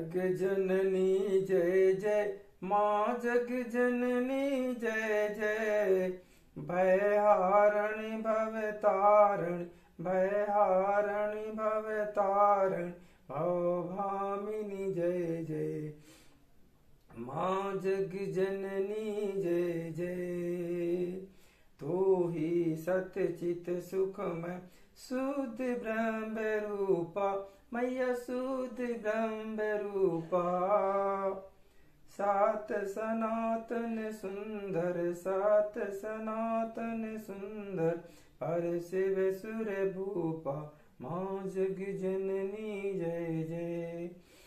जग जननी जय जय, माँ जग जननी जय जय। भयहारिणी भवतारिणी, भयहारिणी भवतारिणी, भवभामिनी जय जय। माँ जग जननी जय जय। तू ही सतचित सुखमय शुद्ध ब्रह्म रूपा, मैया शुद्ध ब्रह्म रूपा। सात सनातन सुंदर, सात सनातन सुंदर, पर शिव सुर भूपा, माँ जग जननी जय जय।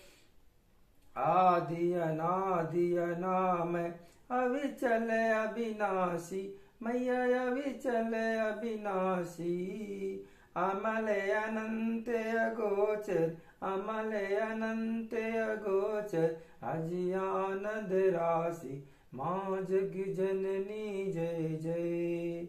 आदि अनादि अनामय, अविचल अविनाशी, मैया अविचल अविनाशी। अमल अनंत अगोचर, अमल अनंत अगोचर, अजियानंद राशि, माँ जग जननी जय जय।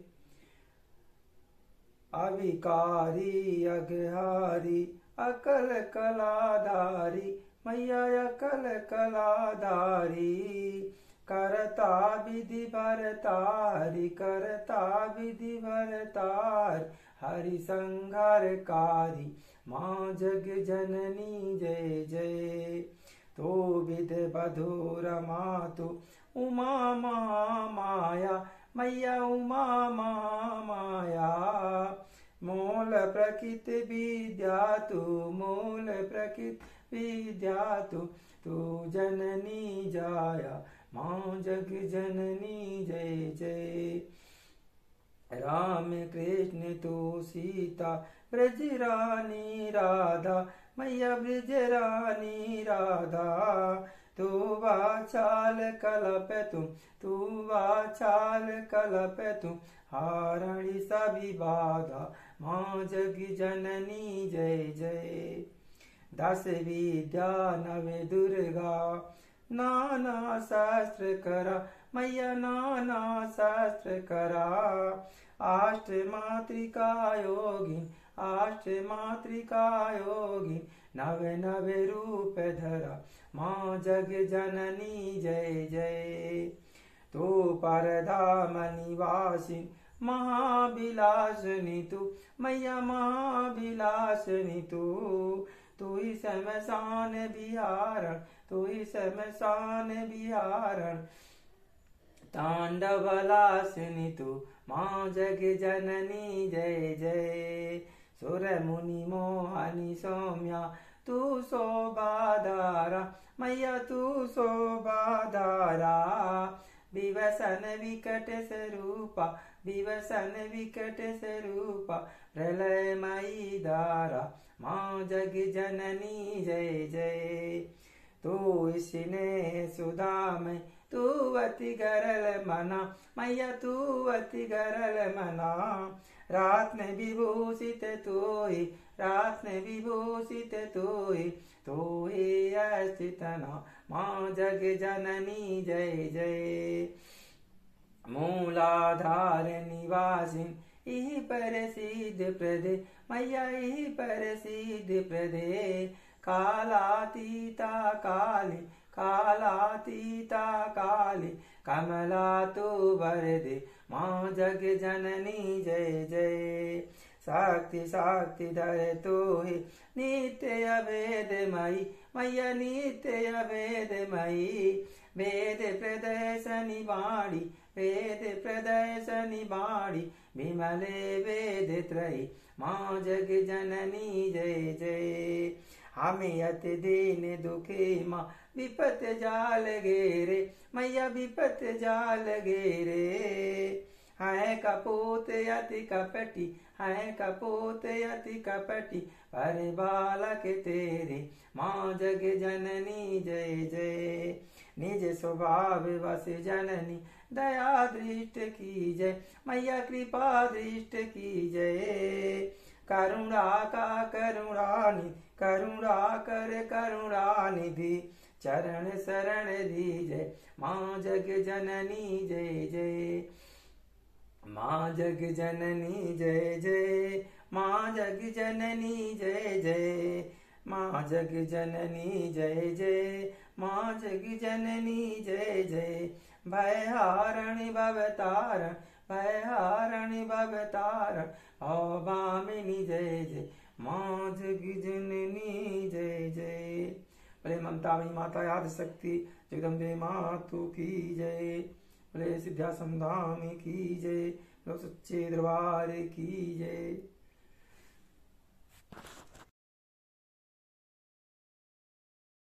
अविकारी अघहारी, अकल कलाधारी, मैया अकल कलाधारी। करता विधि भरतारी, करता विधि भरतार, हरि संहारकारी, माँ जग जननी जय जय। तो विध बधूर मातु उमा महामाया, मैया उमा महामाया। मूल प्रकृति विद्या तू, मूल प्रकृति विद्या तू जननी जाया, माँ जग जननी जय जय। राम कृष्ण तू सीता, ब्रज रानी राधा, मैया ब्रज रानी राधा। तू वाचाल कलप तुम, तू वाचाल कलप तुम, हारणी सभी बाधा, माँ जग जननी जय जय। दस विद्या नवे दुर्गा, नाना शास्त्र करा, मैया नाना शास्त्र करा। अष्ट मातृका योगिन, अष्ट मातृका योगिन, नवे नवे रूप धरा, माँ जग जननी जय जय। तू परधाम निवासिन, महाविलासिनी तू, मैया महाविलासिनी तू। तू ही शमशान बिहारण, तू ही शमशान बिहारण, तांडवलासिनी तू, माँ जग जननी जय जय। सुर मुनि मोहनी सौम्या तू शोभाधारा, मैया तू शोभाधारा। विवसन विकट स्वरूपा, विवसन विकट स्वरूपा, प्रलयमयी धारा, माँ जग जननी जय जय। तू स्नेह सुधा में तू अति गरल मना, मैया तू अति गरल मना। रात्न विभूषित तू ही, रात्न विभूषित तू ही, तू ही अस्थितना, माँ जग जननी जय जय। मूलाधार निवासिन, इहि पर सिद्ध प्रदे, मैया इहि पर सिद्ध प्रदे। कालातीता काली, कालातीता काली, कमला तू वरदे, माँ जग जननी जय जय। शक्ति शक्ति धर तू ही, नित्य अभेदमयी, मैया नित्य अभेदमयी। वेद प्रदर्शनी वाणी, वेद प्रदर्शनी वाणी, विमले वेद त्रयी, माँ जग जननी जय जय। हमें अति दीन दुखी माँ, विपत जाल घेरे, मैया विपत जाल घेरे। है कपूत अति कपटी, है कपूत अति कपटी, पर बालक तेरे, माँ जग जननी जय जय। निज स्वभाव वस जननी, दया दृष्ट की जय, मैया कृपा दृष्ट की जय। करुणा का करुणानि, करुणा कर करुणानिधि, चरण शरण दीजय, माँ जग जननी जय जय। माँ जग जननी जय जय, माँ जग जननी जय जय। माँ जग जननी जय जय, माँ जग जननी जय जय। भयहारिणी भवतारण, भयहारिणी भवतारण, भामिनी जय जय, माँ जग जननी जय जय। बोले ममता मई माता याद शक्ति जगदम्बे मातु की जय। बोले सिद्ध्यासम धाम की जय, बोलो सच्चे दरबार की जय।